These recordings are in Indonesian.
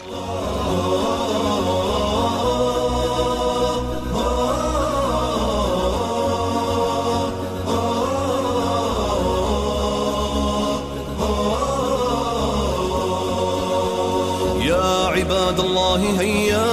يا عباد الله هيا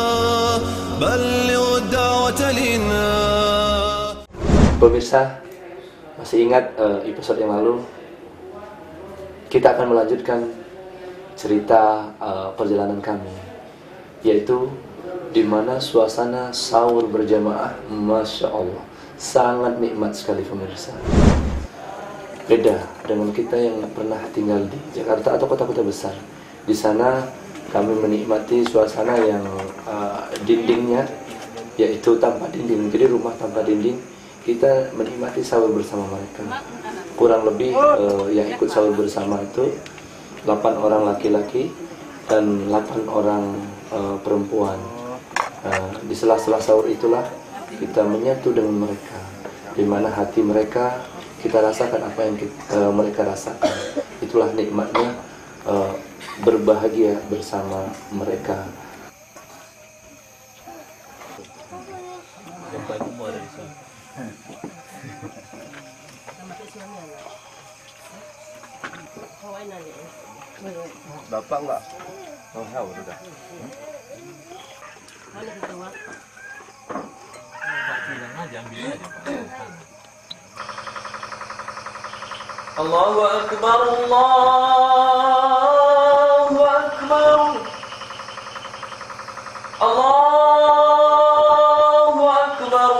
بلغوا الدعوة لنا. Pemirsa, masih ingat episode yang lalu kita akan melanjutkan cerita perjalanan kami, yaitu di mana suasana sahur berjamaah, Masya Allah, sangat nikmat sekali pemirsa. Beda dengan kita yang pernah tinggal di Jakarta atau kota-kota besar. Di sana kami menikmati suasana yang dindingnya yaitu tanpa dinding, jadi rumah tanpa dinding. Kita menikmati sahur bersama mereka. Kurang lebih yang ikut sahur bersama itu 8 orang laki-laki dan 8 orang perempuan. Di sela-sela sahur itulah kita menyatu dengan mereka, di mana hati mereka kita rasakan apa yang mereka rasakan. Itulah nikmatnya berbahagia bersama mereka. Bapak enggak mau tahu sudah. Allahu Akbar, Allahu Akbar, Allahu Akbar,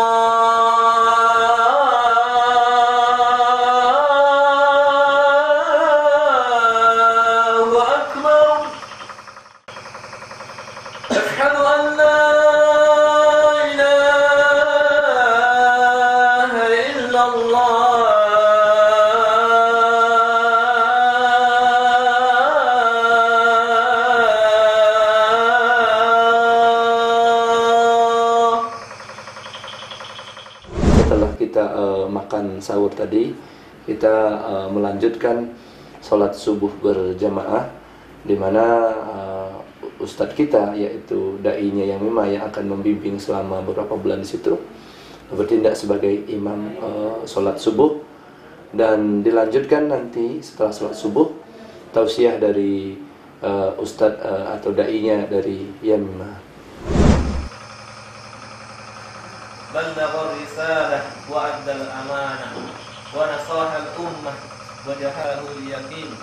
Allahu Akbar. Asyhadu an la ilaha illallah. Setelah kita makan sahur tadi, kita melanjutkan sholat subuh berjamaah, di mana ustadz kita yaitu dai-nya yang Mima yang akan membimbing selama beberapa bulan di situ bertindak sebagai imam sholat subuh, dan dilanjutkan nanti setelah sholat subuh tausiah dari ustadz atau dai-nya dari Yamima. بلغ الرسالة وأدى الأمانة ونصح الأمة وجهله اليقين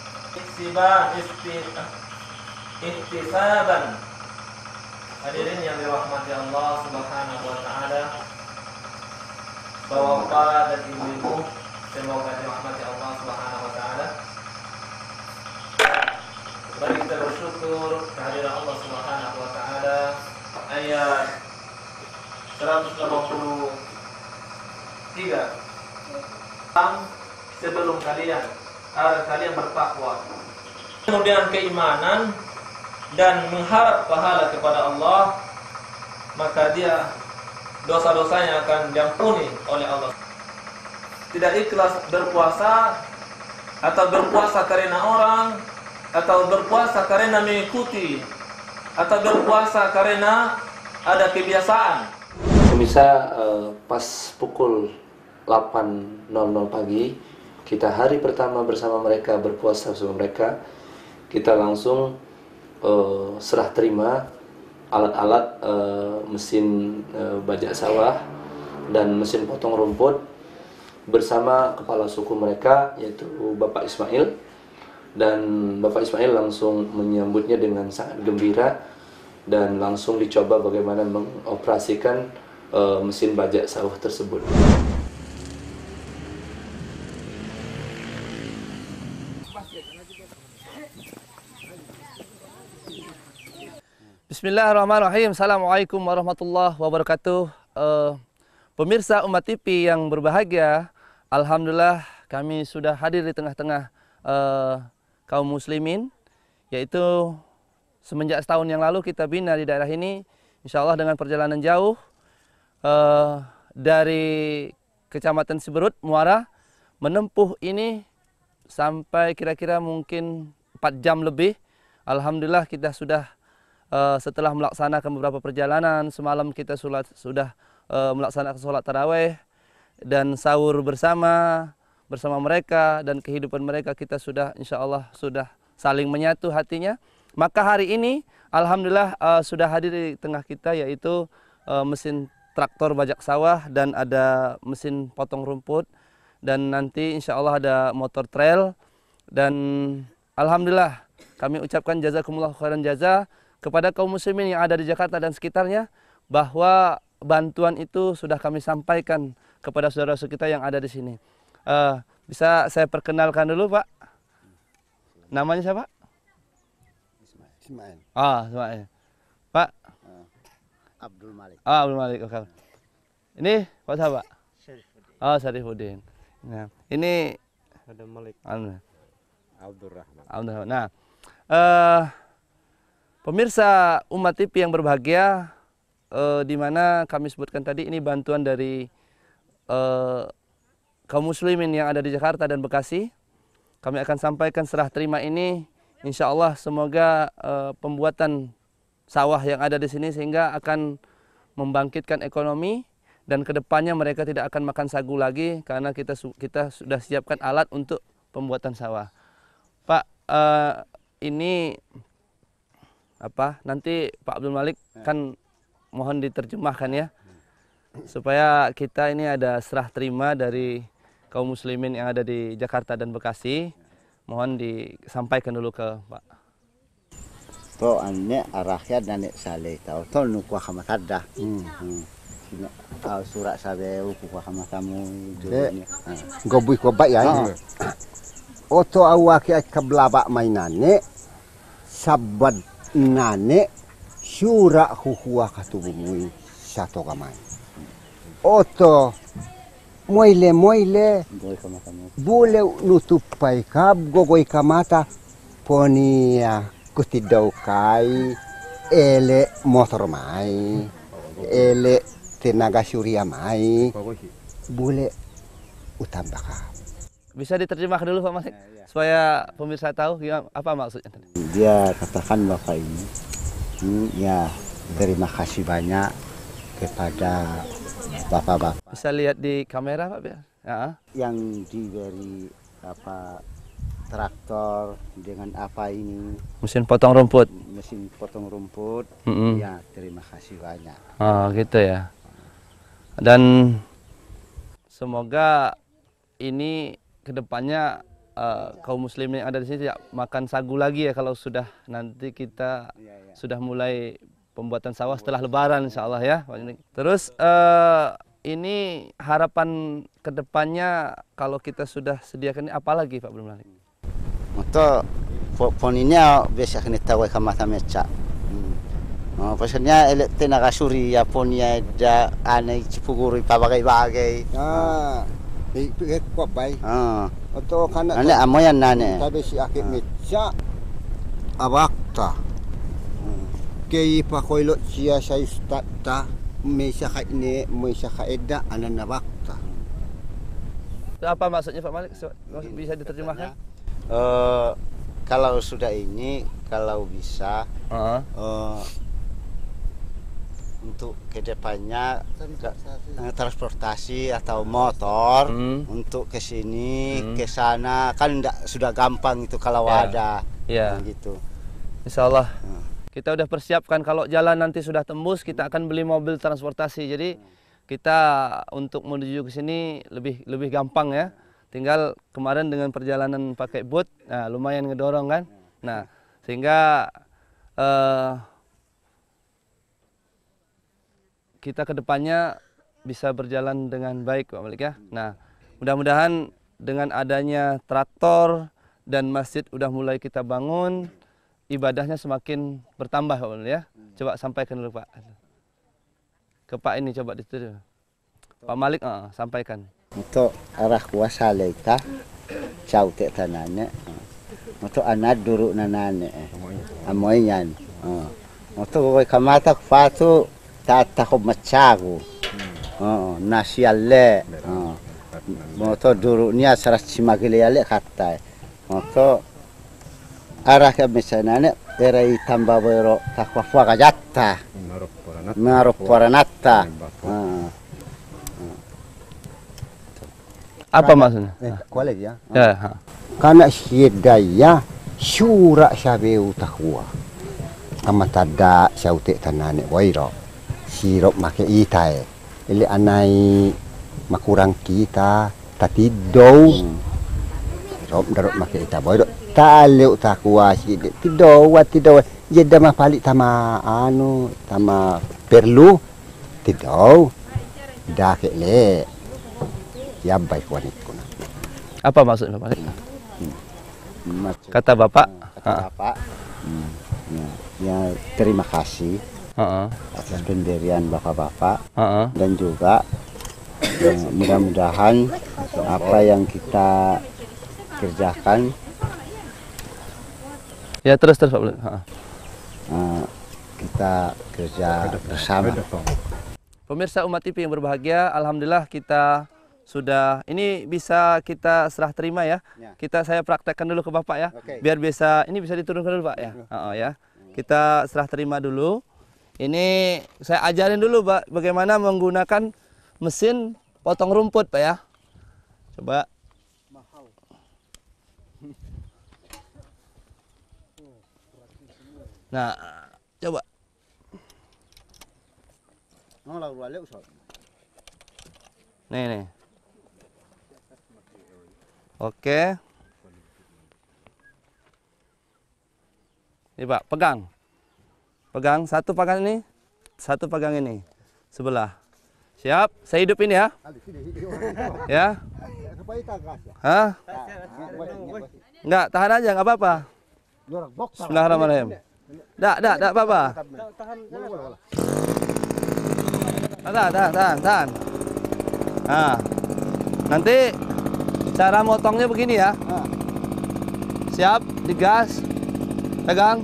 ihtisaban. Hadirin yang dirahmati Allah Subhanahu wa taala, Bapak dan Ibu-ibu, semoga dirahmati Allah Subhanahu wa taala. Mari kita bersyukur kehadiran Allah Subhanahu wa taala. Ayat 183. Sebelum kalian bertakwa, kemudian keimanan dan mengharap pahala kepada Allah, maka dia dosa-dosanya akan diampuni oleh Allah. Tidak ikhlas berpuasa, atau berpuasa karena orang, atau berpuasa karena mengikuti, atau berpuasa karena ada kebiasaan. Pemirsa, pas pukul 8.00 pagi, kita hari pertama bersama mereka, berpuasa bersama mereka, kita langsung serah terima alat-alat mesin bajak sawah dan mesin potong rumput bersama kepala suku mereka, yaitu Bapak Ismail. Dan Bapak Ismail langsung menyambutnya dengan sangat gembira dan langsung dicoba bagaimana mengoperasikan mesin bajak sawah tersebut. Bismillahirrahmanirrahim. Assalamualaikum warahmatullahi wabarakatuh. Pemirsa Umat TV yang berbahagia, alhamdulillah kami sudah hadir di tengah-tengah kaum muslimin, yaitu semenjak setahun yang lalu kita bina di daerah ini, insya Allah dengan perjalanan jauh dari Kecamatan Siberut, Muara, menempuh ini sampai kira-kira mungkin 4 jam lebih Alhamdulillah kita sudah setelah melaksanakan beberapa perjalanan, semalam kita sudah melaksanakan sholat tarawih dan sahur bersama mereka, dan kehidupan mereka kita sudah insya Allah sudah saling menyatu hatinya. Maka hari ini alhamdulillah sudah hadir di tengah kita, yaitu mesin traktor bajak sawah dan ada mesin potong rumput, dan nanti insya Allah ada motor trail. Dan alhamdulillah kami ucapkan jazakumullah khairan jaza kepada kaum muslimin yang ada di Jakarta dan sekitarnya, bahwa bantuan itu sudah kami sampaikan kepada saudara-saudara kita yang ada di sini. Bisa saya perkenalkan dulu, Pak? Namanya siapa? Ismail. Ismail. Pak? Abdul Malik. Abdul Malik. Oke. Ini Pak siapa? Syarifuddin. Syarifuddin. Nah, ini Ada Malik. Abdul Rahman. Abdul Rahman. Nah, pemirsa Umat TV yang berbahagia, di mana kami sebutkan tadi ini bantuan dari kaum muslimin yang ada di Jakarta dan Bekasi. Kami akan sampaikan serah terima ini, insya Allah semoga pembuatan sawah yang ada di sini sehingga akan membangkitkan ekonomi, dan kedepannya mereka tidak akan makan sagu lagi karena kita sudah siapkan alat untuk pembuatan sawah. Pak, ini apa? Nanti Pak Abdul Malik kan mohon diterjemahkan ya, supaya kita ini ada serah terima dari kaum muslimin yang ada di Jakarta dan Bekasi. Mohon disampaikan dulu ke Pak. To anne arahya dan saleh tau to nu kwa kama kada. Surat sabe ku kwa kama tamu dunia. Gobui ko ba ya. Oto awaki kablaba mainane sabad nane syura huwa katubumui satu kamai. Oto moile boleh nutupai kab gogoi kamata ponia kutidau kai ele motor mai ele tenaga surya mai boleh utambah. Bisa diterjemahkan dulu Pak Malik supaya pemirsa tahu apa maksudnya tadi. Dia katakan Bapak ini ya terima kasih banyak kepada Bapak-bapak. Bisa lihat di kamera Pak biar. Ya. Yang diberi apa traktor dengan apa ini? Mesin potong rumput. Mesin potong rumput. Ya, terima kasih banyak. Oh, gitu ya. Dan semoga ini kedepannya kaum muslimin yang ada di sini tidak makan sagu lagi ya kalau sudah nanti kita sudah mulai pembuatan sawah setelah Lebaran insya Allah ya. Terus ini harapan kedepannya kalau kita sudah sediakan ini apa lagi Pak Abdul Malik? Untuk poninya biasa kena tahu kamata meca. Pasnya tenaga surya ponia ada aneh cipuguri pabagai-bagai. Itu kok baik. Atau karena ane amoyan nane. Tapi si akik meca abakta. Kei pakoilot sia saya ustata mesya kaine mesya kaeda anan abakta. Apa maksudnya Pak Malik? Bisa diterjemahkan? Kalau sudah ini kalau bisa untuk kedepannya transportasi atau motor untuk ke sini ke sana kan sudah gampang itu kalau ada gitu. Insya Allah kita udah persiapkan kalau jalan nanti sudah tembus kita akan beli mobil transportasi. Jadi kita untuk menuju ke sini lebih gampang ya. Tinggal kemarin dengan perjalanan pakai boot, nah lumayan ngedorong kan. Nah sehingga kita kedepannya bisa berjalan dengan baik Pak Malik ya. Nah mudah-mudahan dengan adanya traktor dan masjid udah mulai kita bangun, ibadahnya semakin bertambah Pak Malik ya. Coba sampaikan dulu Pak. Ke Pak ini coba dituju. Pak Malik sampaikan. Untuk arah kuasa leka jauh tek tanane. Untuk anak duru nanane. Amoyan. Untuk kowe kamata fatu tata ko macago. Nasiale. Moto duru nia saras cimagile ale kata. Moto arah ke misalnya Terai tambah bero takwa fuaga jatta. Marok poranata. Apa maksudnya? Kualet ya. Ya. Ha. Kana syedaya syura syabeu takwa. Amatada syaute tanane wairo. Sirop make itae. Ili anai makurang kita tatidou. Sirop darok make ita wairo. Taleu takwa sidik tidou jeda mah palik tama tama perlu tidou dah kele ya baik wanit kuna. Apa maksudnya Bapak? Kata Bapak? Kata Bapak. Ya terima kasih atas pendirian Bapak-bapak dan juga mudah-mudahan apa yang kita kerjakan Ya terus Pak Bule. Kita kerja bersama. Pemirsa Umat TV yang berbahagia, alhamdulillah kita sudah ini bisa kita serah terima ya. Saya praktekkan dulu ke Bapak ya. Biar bisa diturunkan dulu Pak ya. Ya. Kita serah terima dulu. Ini saya ajarin dulu Pak bagaimana menggunakan mesin potong rumput Pak ya. Coba. Nah, coba. Nih. Oke. Ini Pak, pegang. Pegang, satu pegang ini, satu pegang ini. Sebelah. Siap, saya hidup ini ya. Ya. Hah? Enggak, tahan aja, enggak apa-apa. Bismillahirrahmanirrahim. Enggak apa-apa. Tahan. Nah, nanti cara motongnya begini ya. Siap, digas, pegang.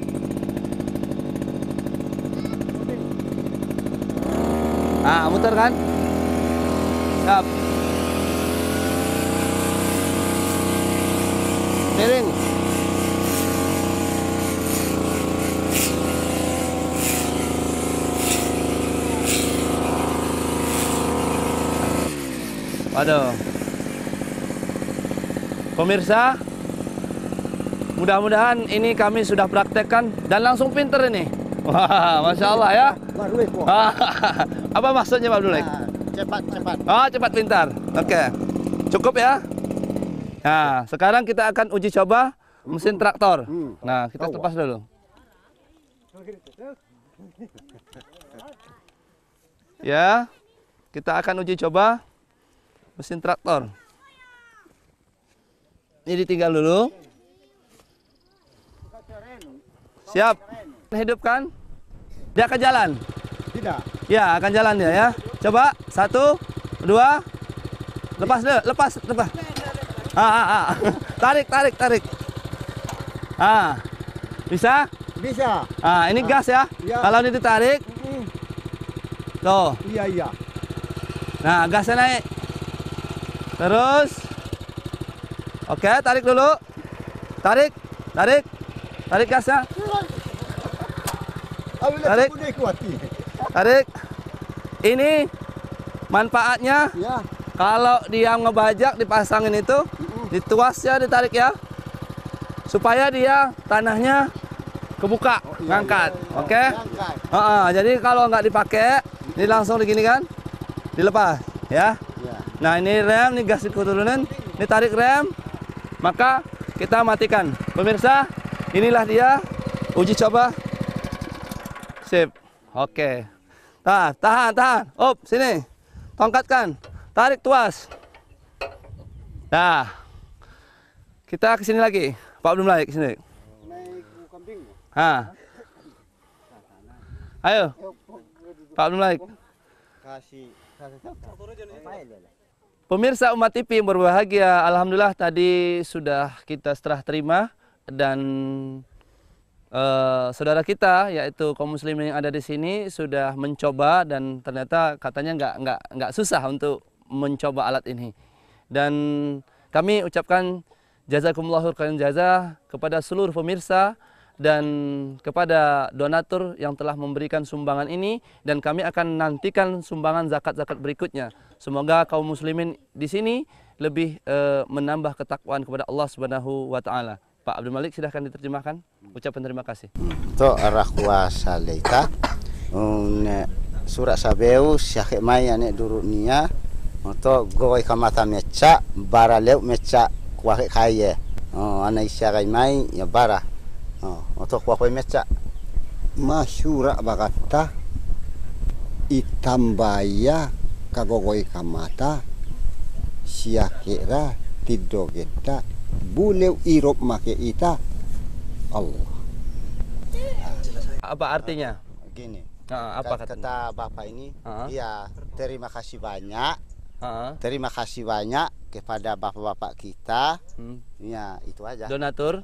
Nah, muter kan? Siap. Miring. Waduh. Pemirsa, mudah-mudahan ini kami sudah praktekkan dan langsung pinter ini. Wah, Masya Allah ya. Apa maksudnya Pak Abdul? Cepat. Cepat pintar. Oke. Cukup ya. Nah, sekarang kita akan uji coba mesin traktor. Nah, kita lepas dulu. Ya, kita akan uji coba mesin traktor. Ini ditinggal dulu. Siap. Hidupkan. Dia akan jalan. Tidak. Ya, akan jalan dia ya. Coba 1, 2. Lepas dulu, lepas. Tarik. Bisa? Bisa. Ini gas ya. Kalau ini ditarik. Tuh. Iya. Nah, gasnya naik. Terus. Oke, tarik dulu. Tarik gasnya. Tarik. Ini manfaatnya kalau dia ngebajak dipasangin itu, dituas ya, ditarik ya. Supaya dia tanahnya kebuka, ngangkat. Oke? Jadi kalau nggak dipakai, ini langsung begini kan? Dilepas ya. Nah, ini rem, ini gas diturunin, ini tarik rem, maka kita matikan. Pemirsa, inilah dia uji coba. Sip. Oke. Tahan. Up, sini. Tongkatkan. Tarik tuas. Nah. Kita ke sini lagi. Pak Abdul Malik ke sini. Ayo. Pak Abdul Malik. Pemirsa Umat TV yang berbahagia, alhamdulillah tadi sudah kita serah terima dan saudara kita yaitu kaum muslimin yang ada di sini sudah mencoba dan ternyata katanya nggak susah untuk mencoba alat ini. Dan kami ucapkan jazakumullahu khairan jazah kepada seluruh pemirsa dan kepada donatur yang telah memberikan sumbangan ini, dan kami akan nantikan sumbangan zakat-zakat berikutnya. Semoga kaum muslimin di sini lebih menambah ketakwaan kepada Allah Subhanahu wa taala. Pak Abdul Malik, silahkan diterjemahkan ucapan terima kasih. To arah kuasa leita surat sabeu syakh mai ane durut nia to goi kamata meca bara leu meca kuah kaya ana isyarai mai ya bara to kuah meca masyura bagata itambaya kagogoi kamata syakira tidogeta buleu irop make ita Allah. Apa artinya? Gini. Apa kata Bapak ini? Ya, terima kasih banyak. Terima kasih banyak kepada bapak-bapak kita. Ya, itu aja. Donatur.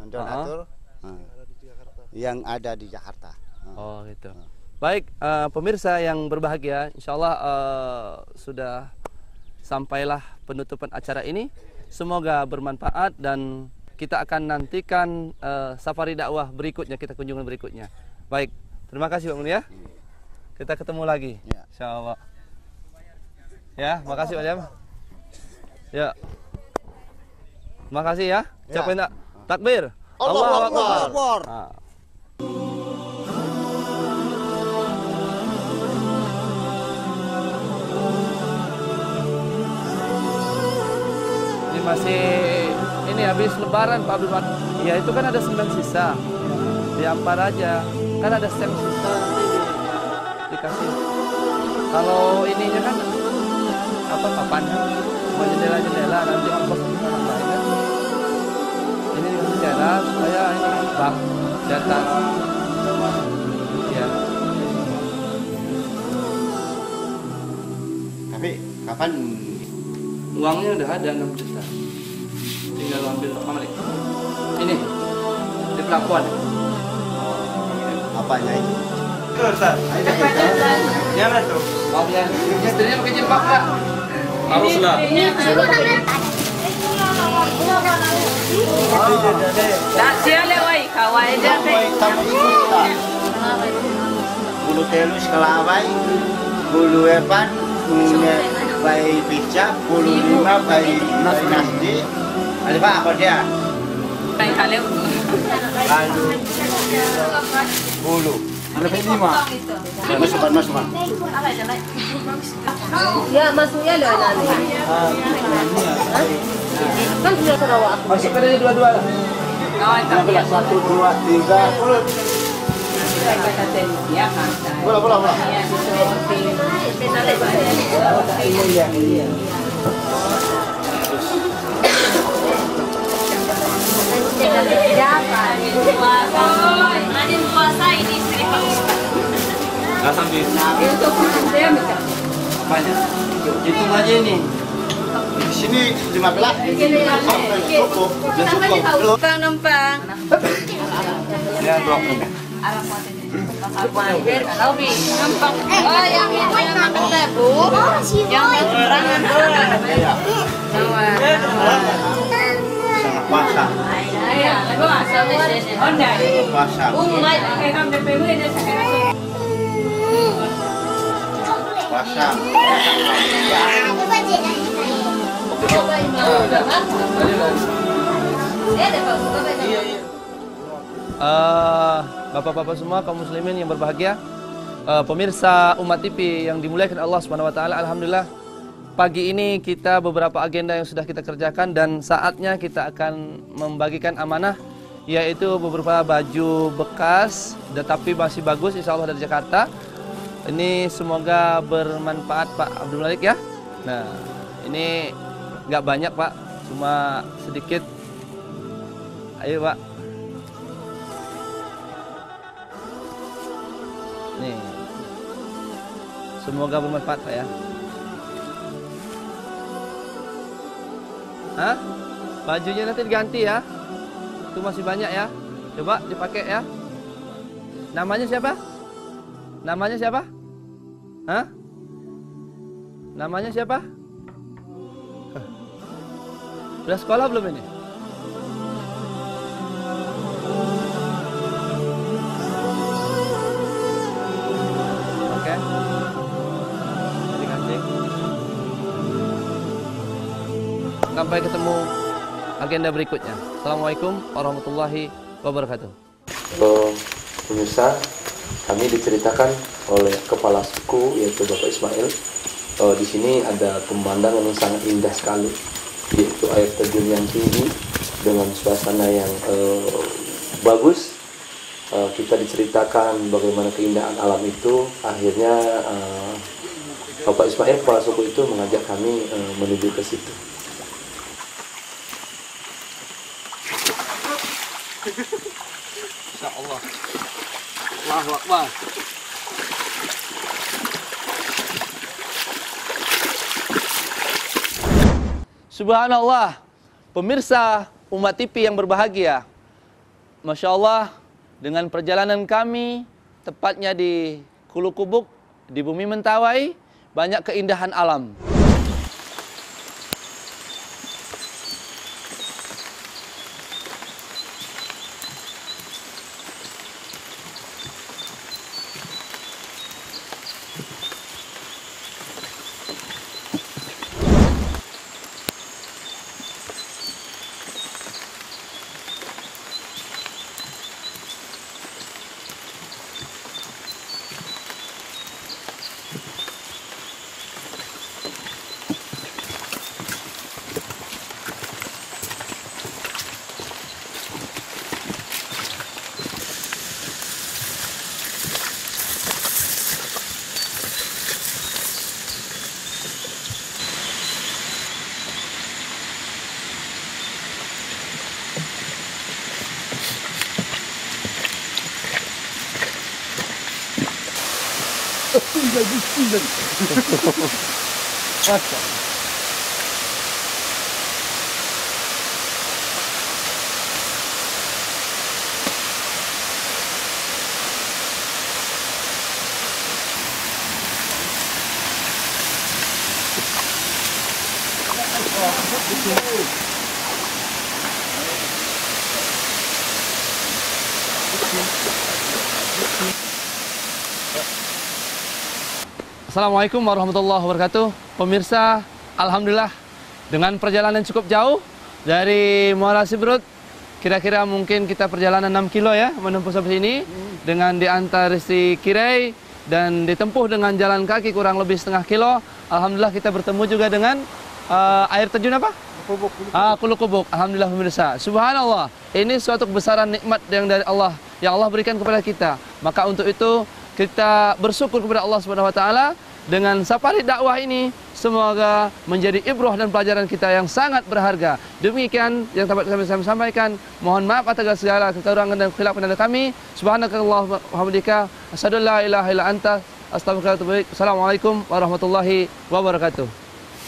Yang ada di Jakarta. Oh, gitu. Baik, pemirsa yang berbahagia, insya Allah sudah sampailah penutupan acara ini. Semoga bermanfaat dan kita akan nantikan safari dakwah berikutnya, kita kunjungan berikutnya. Baik, terima kasih Pak Mun ya. Kita ketemu lagi, insya Allah. Ya, makasih Pak Jam. Ya, makasih ya. Ucapin takbir. Allahu Akbar. Masih ini habis lebaran Pak Abdul Malik. Ya itu kan ada 9 sisa. Diampar aja. Kan ada stem sisa nanti dikasih. Kalau ininya kan apa papannya? Mau jendela-jendela nanti ongkos orang lain kan. Ini dikasih teras supaya ini bak di atas. Ya. Tapi kapan Uangnya udah ada 6 juta. Tinggal ambil Pak Malik. Ini di pelakuan. apanya ini? Ustaz. Jangan tuh. Maaf ya. Istrinya pakai jilbab Kak. Haruslah. Bulu telus kelawai, bulu epan, punya bayi picak, bulu lima bayi nasdi. Ada pak apa dia? Lalu bulu. Ada lima. Masukkan. Ya masuknya loh nanti. Kan sudah Sarawak. Masukkan aja dua-dua. Satu, dua, tiga. Bola. Puasa ini istri Pak Ustaz. Nggak sambil. Itu dia minta. Apanya? Hitung aja ini. Di sini 15. Cukup. Numpang. Ya, blok. Numpang. Oh, yang ini yang Bu. Yang berangan Puasa. Puasa. Puasa. Bapak-bapak semua, kaum muslimin yang berbahagia, pemirsa Umat TV yang dimuliakan Allah Subhanahu wa taala, alhamdulillah pagi ini kita beberapa agenda yang sudah kita kerjakan dan saatnya kita akan membagikan amanah, yaitu beberapa baju bekas tetapi masih bagus insya Allah dari Jakarta. Ini semoga bermanfaat Pak Abdul Malik ya. Nah, ini nggak banyak Pak, cuma sedikit. Ayo Pak. Nih, semoga bermanfaat Pak ya. Hah? Bajunya nanti diganti ya. Itu masih banyak ya. Coba dipakai ya. Namanya siapa? Namanya siapa? Hah? Namanya siapa? Udah sekolah belum ini? Sampai ketemu agenda berikutnya. Assalamualaikum warahmatullahi wabarakatuh. Pemirsa, kami diceritakan oleh kepala suku yaitu Bapak Ismail. Di sini ada pemandangan yang sangat indah sekali, yaitu air terjun yang tinggi dengan suasana yang bagus. Kita diceritakan bagaimana keindahan alam itu. Akhirnya Bapak Ismail kepala suku itu mengajak kami menuju ke situ. Insya Allah. Allahu Akbar. Subhanallah, pemirsa Umat TV yang berbahagia. Masya Allah, dengan perjalanan kami, tepatnya di Kulukubuk, di Bumi Mentawai, banyak keindahan alam. Assalamualaikum warahmatullahi wabarakatuh. Pemirsa, alhamdulillah dengan perjalanan cukup jauh dari Muara Siberut, kira-kira mungkin kita perjalanan 6 kilo ya menempuh sampai sini, dengan diantar si Kirai dan ditempuh dengan jalan kaki kurang lebih setengah kilo. Alhamdulillah kita bertemu juga dengan air terjun apa? Kulukubuk. Alhamdulillah pemirsa. Subhanallah, ini suatu kebesaran nikmat yang dari Allah, yang Allah berikan kepada kita. Maka untuk itu kita bersyukur kepada Allah Subhanahu wa taala dengan safari dakwah ini, semoga menjadi ibrah dan pelajaran kita yang sangat berharga. Demikian yang dapat kami sampaikan. Mohon maaf atas segala kekurangan dan khilafan dari kami. Subhanakallahumma wa bihamdika asyhadu an la ilaha illa anta astaghfiruka wa atubu ilaik. Assalamualaikum warahmatullahi wabarakatuh.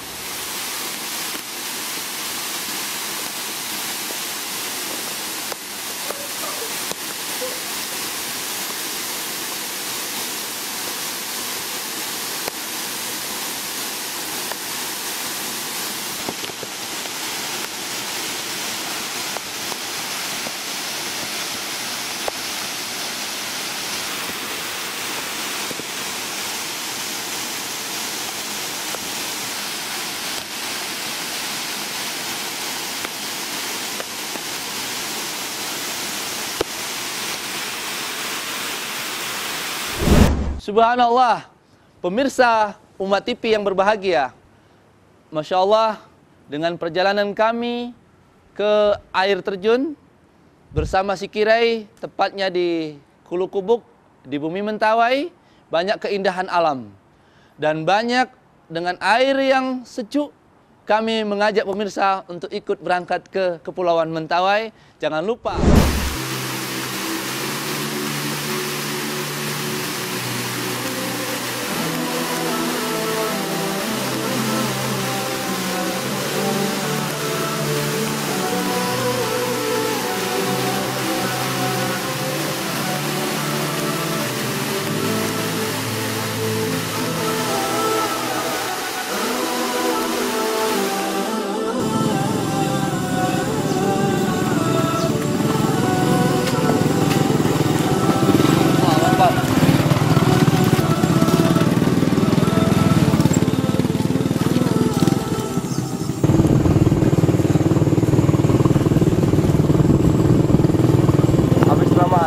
Subhanallah, pemirsa Umat TV yang berbahagia. Masya Allah, dengan perjalanan kami ke air terjun bersama si Kirai, tepatnya di Kulukubuk, di Bumi Mentawai, banyak keindahan alam. Dan banyak dengan air yang sejuk, kami mengajak pemirsa untuk ikut berangkat ke Kepulauan Mentawai. Jangan lupa.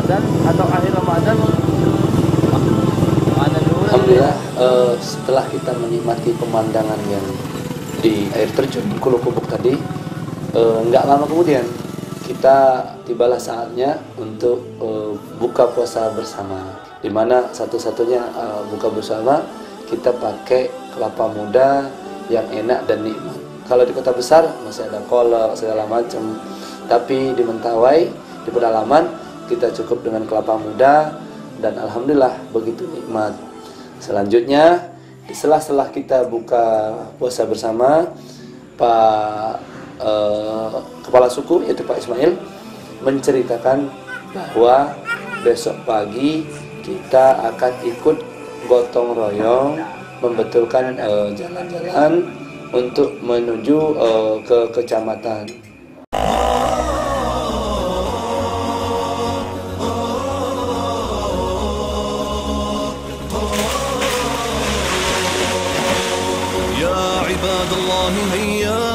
Ramadan atau akhir Ramadan. Alhamdulillah, setelah kita menikmati pemandangan yang di air terjun Kulukubuk tadi, nggak lama kemudian kita tibalah saatnya untuk buka puasa bersama, di mana satu-satunya buka bersama kita pakai kelapa muda yang enak dan nikmat. Kalau di kota besar masih ada kolak segala macam, tapi di Mentawai, di pedalaman, kita cukup dengan kelapa muda dan alhamdulillah begitu nikmat. Selanjutnya, di sela-sela kita buka puasa bersama, Pak Kepala Suku yaitu Pak Ismail menceritakan bahwa besok pagi kita akan ikut gotong royong membetulkan jalan-jalan untuk menuju ke kecamatan. يا عباد الله هيا